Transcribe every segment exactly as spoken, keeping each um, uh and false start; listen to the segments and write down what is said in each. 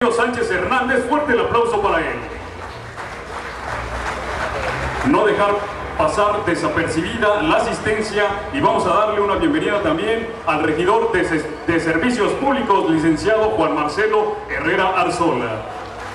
Sánchez Hernández, fuerte el aplauso para él. No dejar pasar desapercibida la asistencia y vamos a darle una bienvenida también al regidor de, de Servicios Públicos, licenciado Juan Marcelo Herrera Arzola.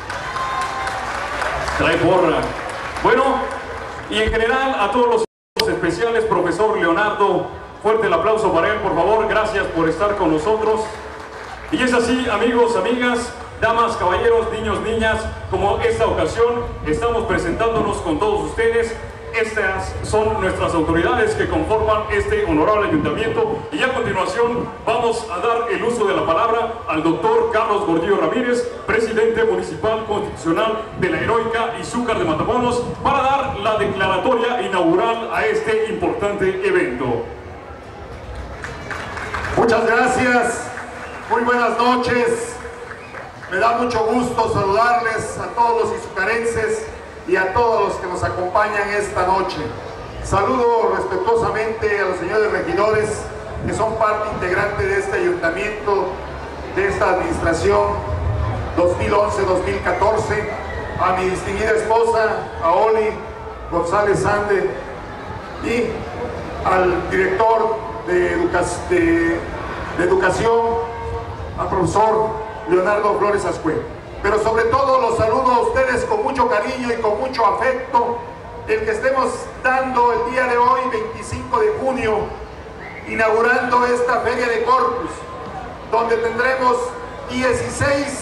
Trae porra. Bueno, y en general a todos los especiales, profesor Leonardo, fuerte el aplauso para él, por favor, gracias por estar con nosotros. Y es así, amigos, amigas, damas, caballeros, niños, niñas, como esta ocasión estamos presentándonos con todos ustedes. Estas son nuestras autoridades que conforman este honorable ayuntamiento y a continuación vamos a dar el uso de la palabra al doctor Carlos Gordillo Ramírez, presidente municipal constitucional de la heroica Izúcar de Matamoros, para dar la declaratoria inaugural a este importante evento. Muchas gracias, muy buenas noches. Me da mucho gusto saludarles a todos los izucarenses y a todos los que nos acompañan esta noche. Saludo respetuosamente a los señores regidores que son parte integrante de este ayuntamiento, de esta administración dos mil once dos mil catorce, a mi distinguida esposa, a Oli González Sande, y al director de, educa de, de educación, al profesor Leonardo Flores Ascue. Pero sobre todo los saludo a ustedes con mucho cariño y con mucho afecto, el que estemos dando el día de hoy, veinticinco de junio, inaugurando esta Feria de Corpus, donde tendremos dieciséis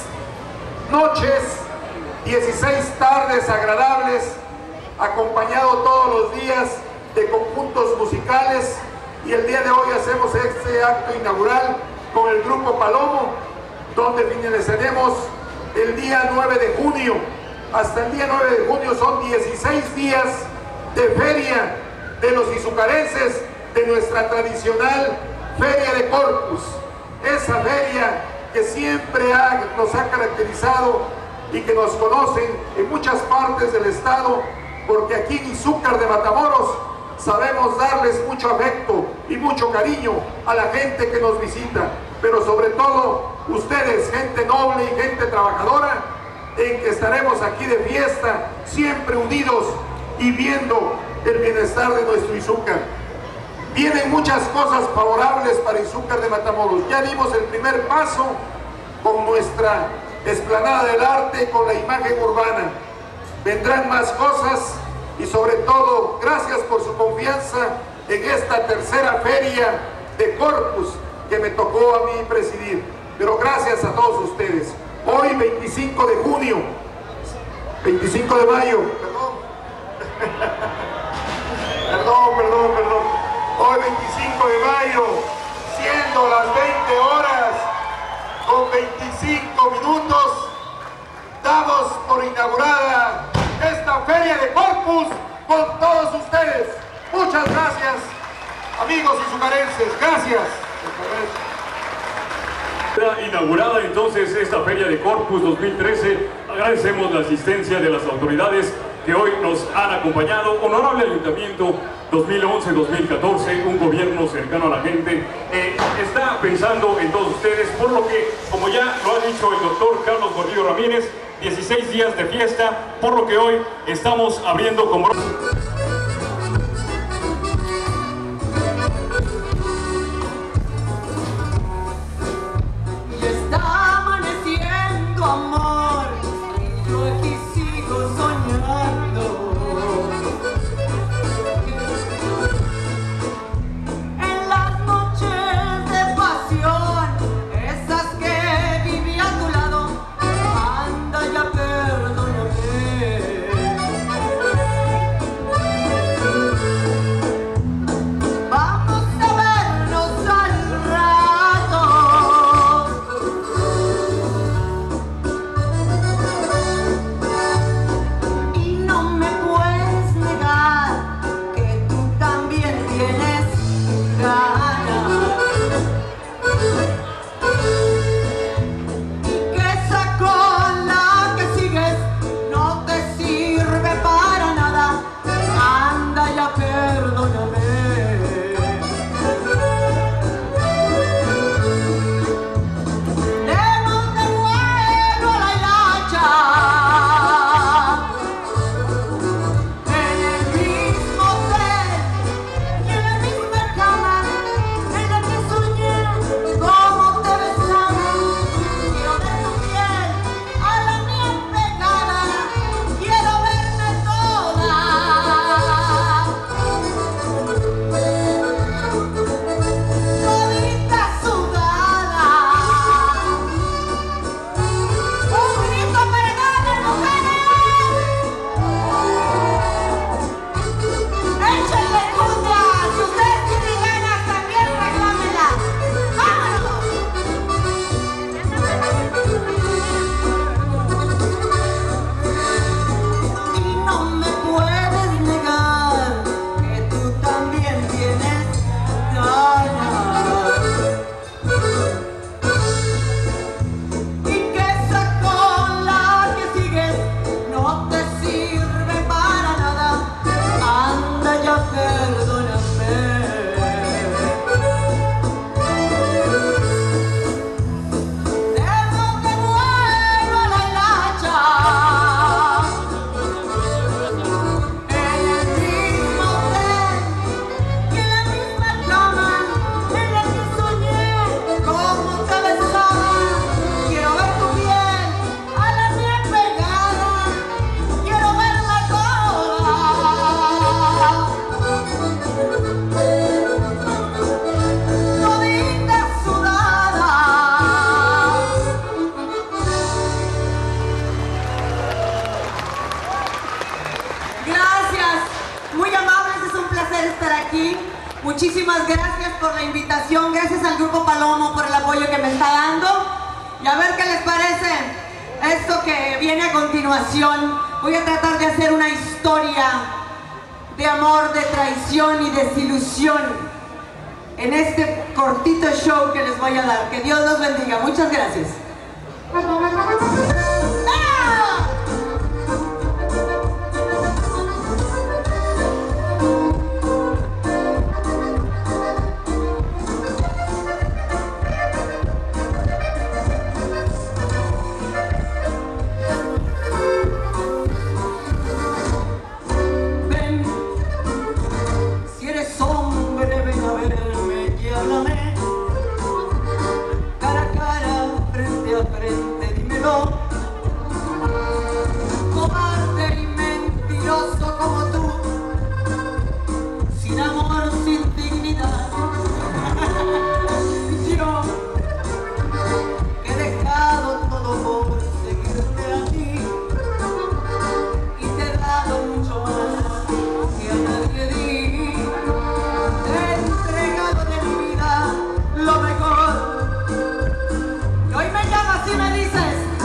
noches, dieciséis tardes agradables, acompañado todos los días de conjuntos musicales, y el día de hoy hacemos este acto inaugural con el Grupo Palomo, donde finalizaremos el día nueve de junio. Hasta el día nueve de junio son dieciséis días de feria de los izucarenses, de nuestra tradicional Feria de Corpus. Esa feria que siempre ha, nos ha caracterizado y que nos conocen en muchas partes del estado, porque aquí en Izúcar de Matamoros sabemos darles mucho afecto y mucho cariño a la gente que nos visita, pero sobre todo ustedes, gente noble y gente trabajadora, en que estaremos aquí de fiesta, siempre unidos y viendo el bienestar de nuestro Izúcar. Vienen muchas cosas favorables para Izúcar de Matamoros. Ya dimos el primer paso con nuestra explanada del arte, con la imagen urbana. Vendrán más cosas y sobre todo, gracias por su confianza en esta tercera feria de Corpus que me tocó a mí presidir. Pero gracias a todos ustedes. Hoy, veinticinco de junio, veinticinco de mayo, perdón, perdón, perdón, perdón, hoy veinticinco de mayo, siendo las veinte horas con veinticinco minutos, damos por inaugurada esta Feria de Corpus con todos ustedes. Muchas gracias, amigos izucarenses, gracias. Inaugurada entonces esta Feria de Corpus dos mil trece, agradecemos la asistencia de las autoridades que hoy nos han acompañado. Honorable Ayuntamiento dos mil once dos mil catorce, un gobierno cercano a la gente, eh, está pensando en todos ustedes, por lo que, como ya lo ha dicho el doctor Carlos Gordillo Ramírez, dieciséis días de fiesta, por lo que hoy estamos abriendo con broche. aquí. Muchísimas gracias por la invitación, gracias al Grupo Palomo por el apoyo que me está dando. Y a ver qué les parece esto que viene a continuación. Voy a tratar de hacer una historia de amor, de traición y desilusión en este cortito show que les voy a dar. Que Dios los bendiga. Muchas gracias. Cobarde y mentiroso como tú, sin amor, sin dignidad. Yo he dejado todo por seguirte a ti y te he dado mucho más que a nadie di. Te he entregado de mi vida lo mejor y hoy me llamas y me dices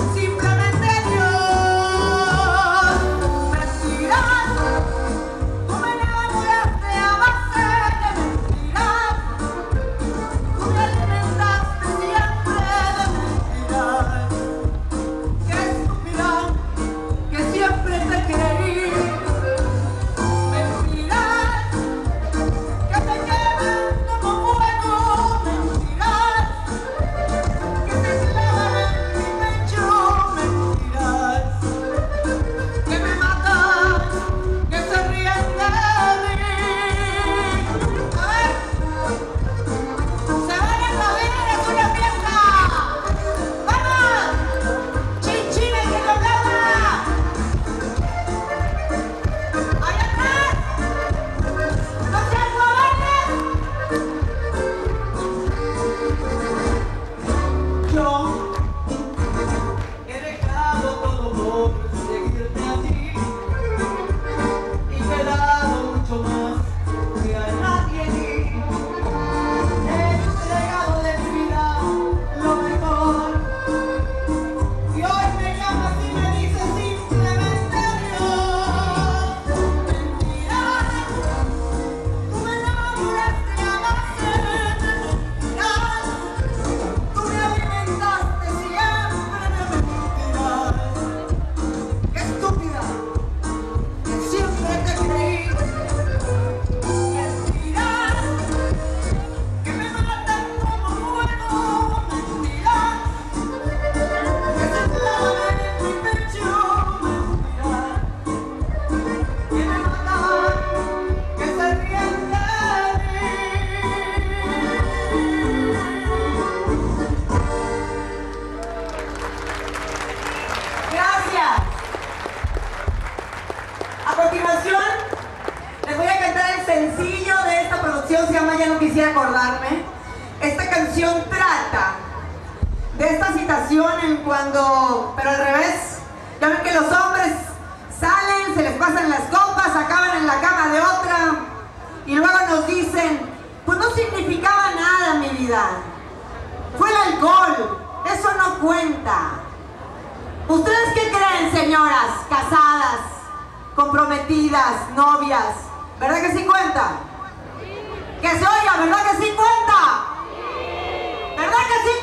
acordarme. Esta canción trata de esta situación en cuando, pero al revés, ya ven que los hombres salen, se les pasan las copas, acaban en la cama de otra y luego nos dicen, pues no significaba nada mi vida, fue el alcohol, eso no cuenta. ¿Ustedes qué creen, señoras casadas, comprometidas, novias? ¿Verdad que sí cuenta? Que se oiga, ¿verdad que sí cuenta? ¿Verdad que sí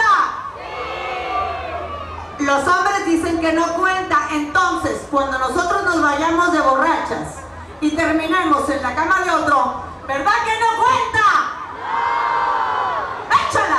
cuenta? Los hombres dicen que no cuenta. Entonces, cuando nosotros nos vayamos de borrachas y terminemos en la cama de otro, ¿verdad que no cuenta? ¡Échala!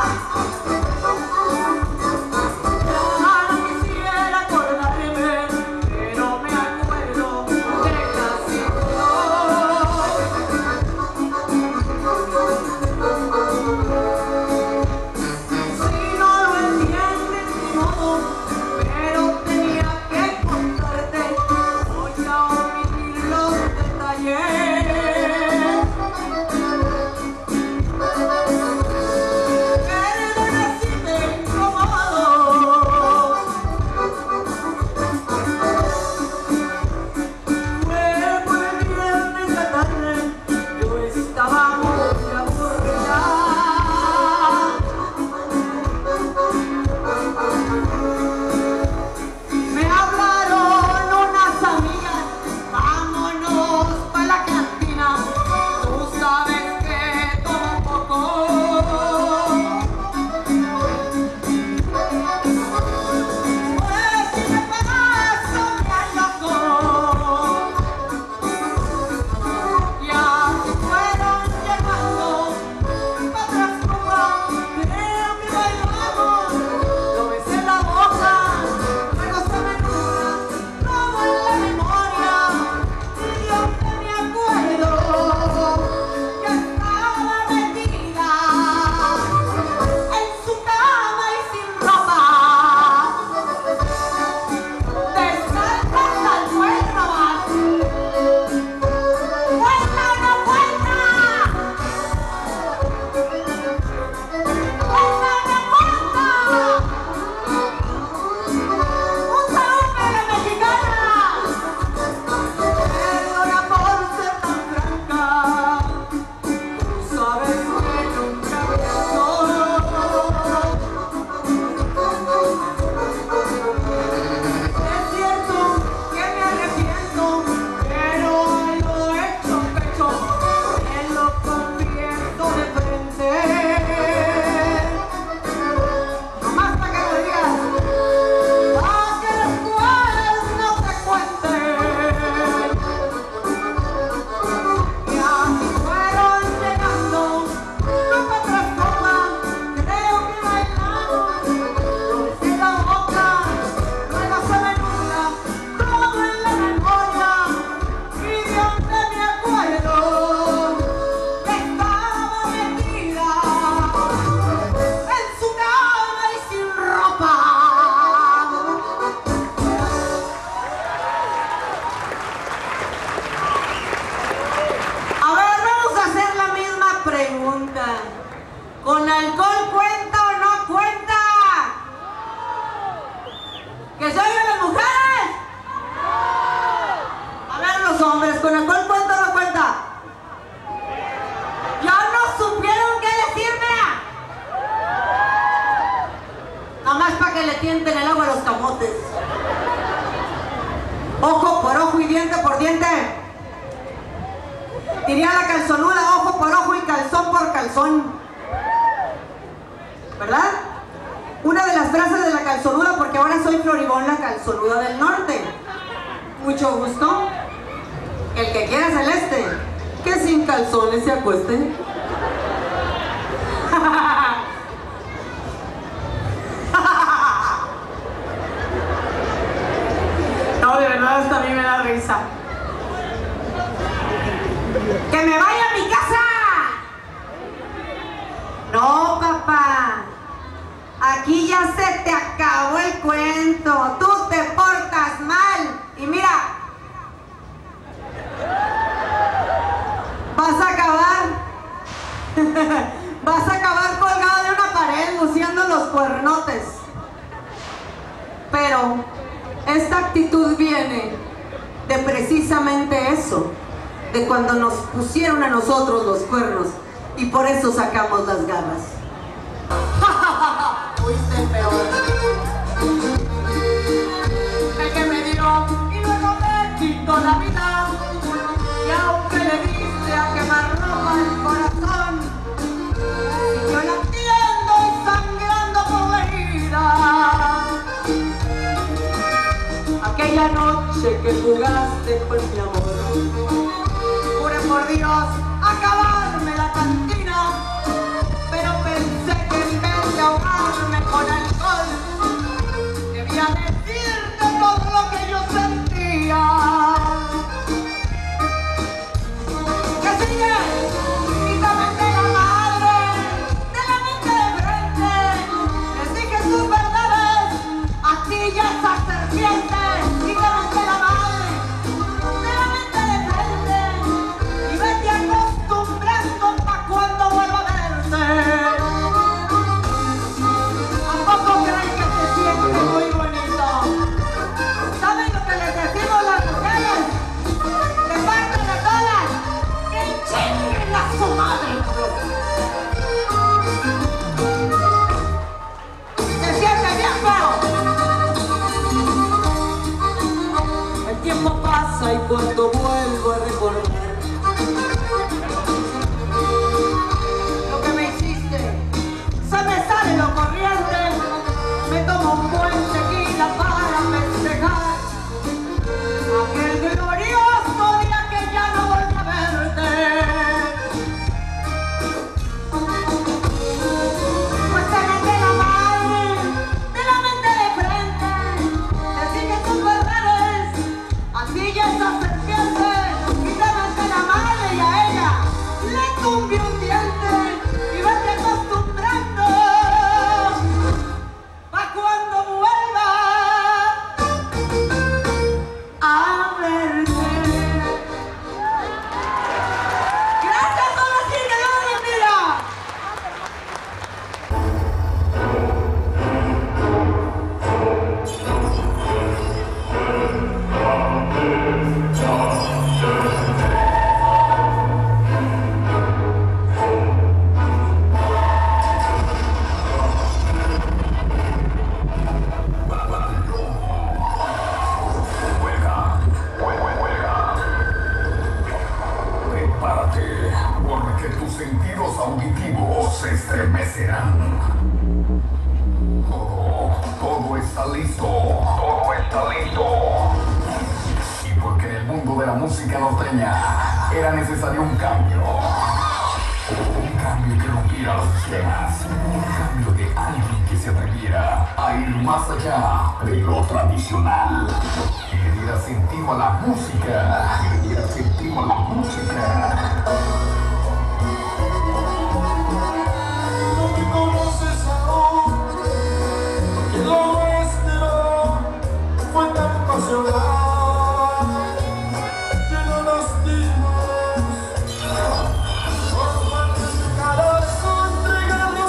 Quisiera acordarme ¿Con alcohol cuenta o no cuenta? ¿Que se oigan las mujeres? A ver los hombres, ¿con alcohol cuenta o no cuenta? ¿Ya no supieron qué decirme? Nomás para que le tienten el agua a los camotes. Ojo por ojo y diente por diente. Diría la calzonuda, ojo por ojo y calzón por calzón. ¿Verdad? Una de las frases de la calzonuda, porque ahora soy Floribón, la calzonuda del norte. Mucho gusto. El que quiera celeste, que sin calzones se acueste. No, de verdad, hasta a mí me da risa. ¡Que me vaya a mi casa! No, papá. Aquí ya se te acabó el cuento. Tú te portas mal. Y mira, vas a acabar. Vas a acabar colgado de una pared luciendo los cuernotes. Pero esta actitud viene de precisamente eso, de cuando nos pusieron a nosotros los cuernos y por eso sacamos las garras. Fuiste el peor, el que me dio y luego me quitó la vida, y aunque le diste a quemar ropa el corazón, siguió latiendo y sangrando por la herida. Aquella noche que jugaste con mi amor, juré por Dios acabarme la cantina, pero pensé que en vez de ahogarme con alcohol, debía decirte todo lo que yo sentía. ¿Qué sigue? Quítame de la madre, de la mente de frente, les dije tus verdades, a ti y a esa serpiente. Quítame de la madre, de la mente de frente, y vete acostumbrando pa' cuando vuelva a verte. ¿A poco creen que te sientes muy bonito? ¿Saben lo que les decimos las mujeres? De parte de todas, que chinguen a su madre. ¿Se siente bien feo? El tiempo pasa y cuando vuelvo a recordar lo que me hiciste, se me sale lo corriente, me tomo un buen tequila para festejar aquel glorioso día que ya no volví a verte. Pues te de la madre, de la mente de frente, le dije tus verdades, a ti y a esa serpiente, y te de la madre y a ella le tumbé un diente, y vete acostumbrando pa' cuando vuelva a verte. Gracias, ahora sí, que Dios los bendiga. Prepárate, porque tus sentidos auditivos se estremecerán. Todo, todo está listo, todo está listo. Y porque en el mundo de la música norteña era necesario un cambio. Un cambio que rompiera los esquemas. Un cambio de alguien que se atreviera a ir más allá de lo tradicional. Que le diera sentido a la música. Que le diera sentido a la música. No me conoces aún, porque lo nuestro fue tan pasional, lleno de lastimos, por parte de cada entregado.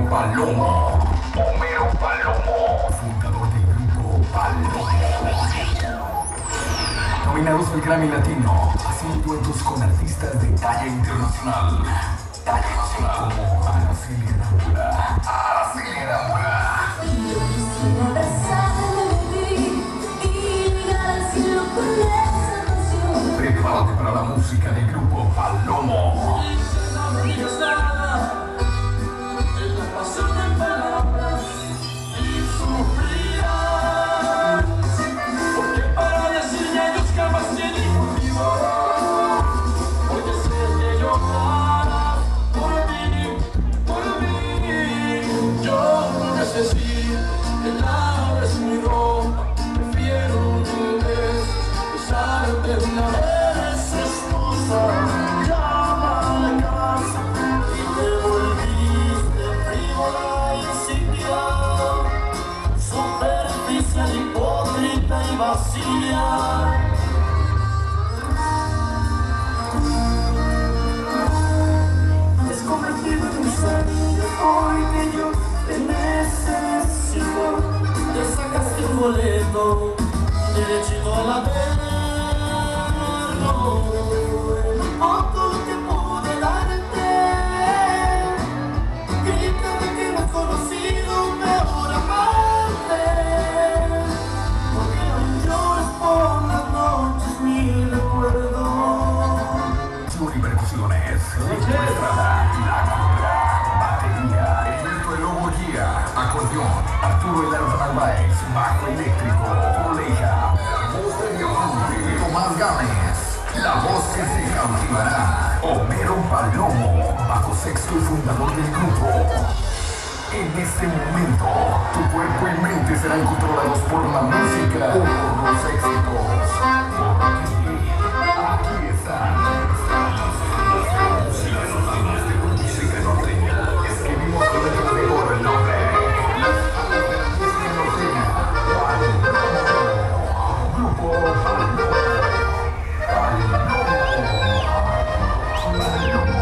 Palomo. Homero Palomo, fundador del grupo Palomo. Nominados al Grammy Latino, haciendo duetos con artistas de talla internacional. Talla nacional como Araceli Arámbula. Araceli Arámbula. Yo quisiera abrazarme de ti y llegar al cielo con esa canción. Prepárate para la música del grupo Palomo. No me digas nada, es la pasión de palabras y sufrirás, porque para decirme ellos jamás tienen motivo, porque sé que llorarás por mí, por mí. Yo no necesito que laves mi ropa, prefiero mil veces besarte una vez, esposa. Has convertido en mi sangre hoy que yo te necesito. Te sacaste un boleto derechito a la verlo. Todo lo que pude darte, grítame que no has conocido un mejor amante. Porque no llores por las noches ni recuerdo. Sur y percusiones, Héctor Estrada, La Cobra, batería, Ernesto El Lobo Guía, acordeón, Arturo El Arda Narváez, bajo eléctrico, Oleja, voz de diamante, Tomás Gámez, la voz que se cautivará, Homero Palomo, bajo sexto y fundador del grupo. En este momento, tu cuerpo y mente serán controlados por la música o por los éxitos. Por aquí, aquí están. Música norteña. Escribimos con letras de oro el nombre. Las alas de la música norteña. Palomo. Grupo Palomo. Palomo. Palomo.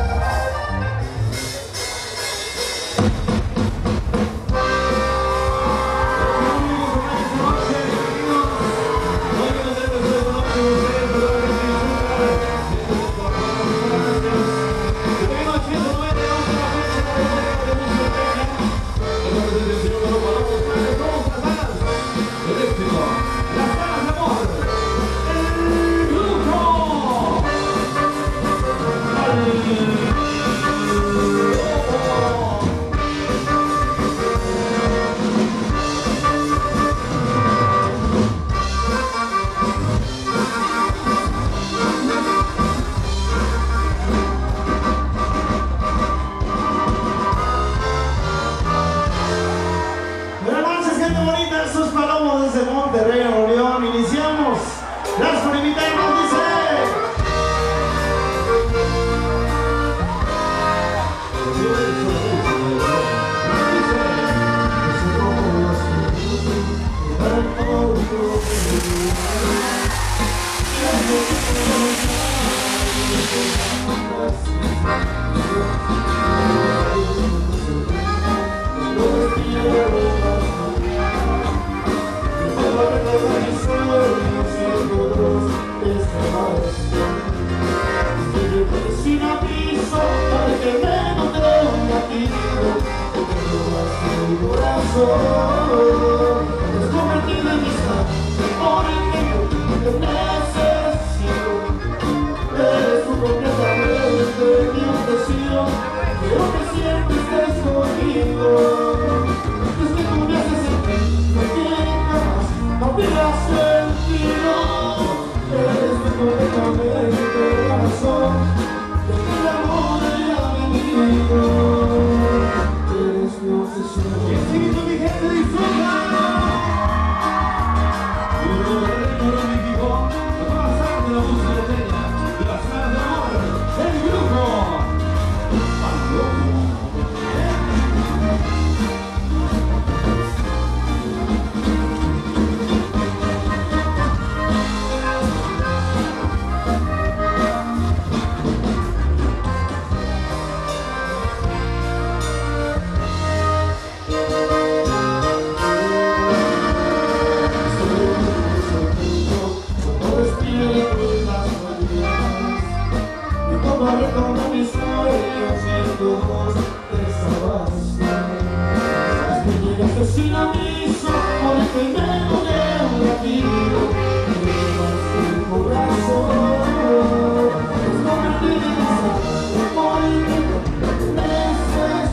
ojos desabasto. Es que llegaste sin aviso, porque me doné un latido y me llevaste el corazón. Es convertir en santo por el meses.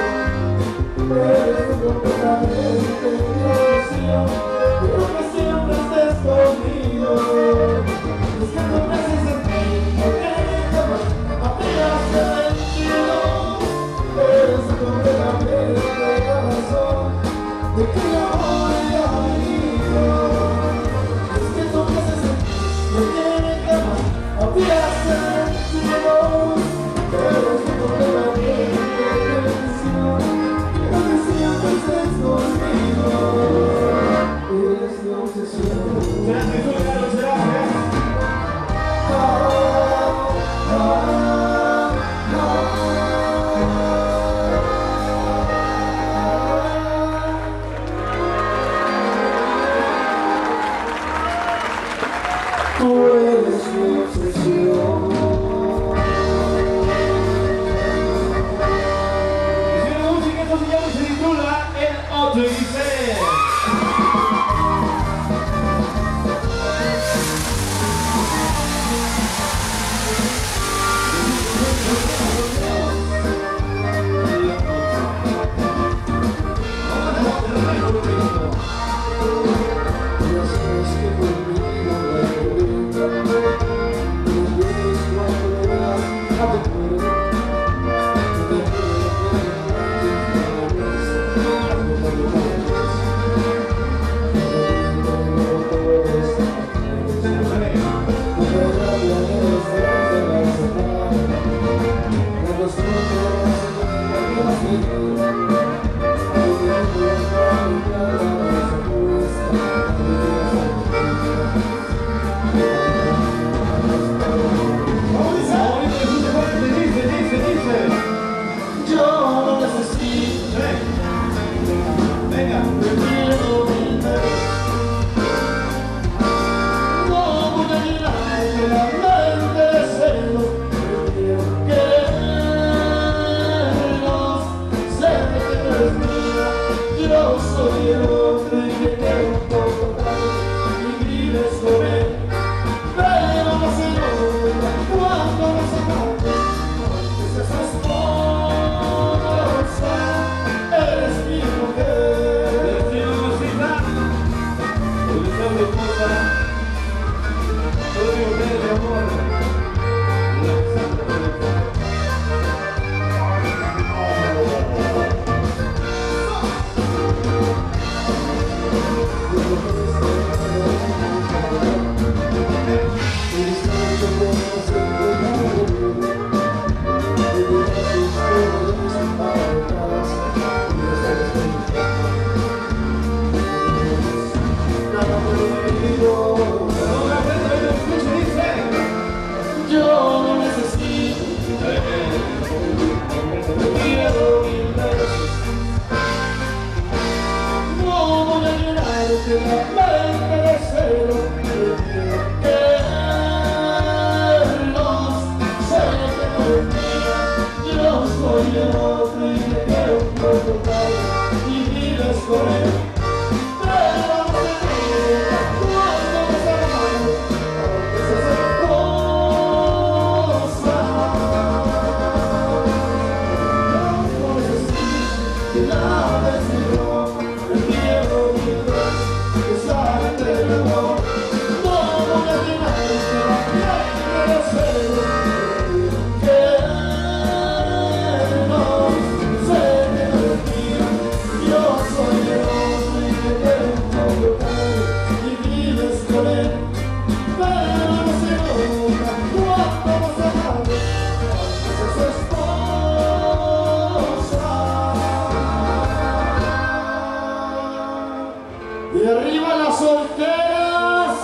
Eres completamente mi obsesión. Quiero que siempre estés conmigo. Es que no me haces sentir porque jamás apenas te he sentido. Eres completamente la razón de que yo hoy he venido. Es que no me haces sentir porque jamás apenas te he sentido. Eres completamente la razón. Quiero que siempre estés conmigo. Eres mi obsesión. Gracias, Carlos, gracias. No, no, no. Tú eres mi obsesión. Y si la música esto se llama y se titula El Otro y dice... Y arriba las solteras,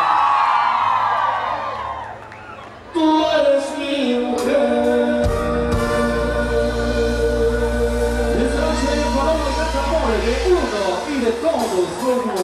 tú eres mi mujer. Esta noche hay un valor de amor de uno y de todos.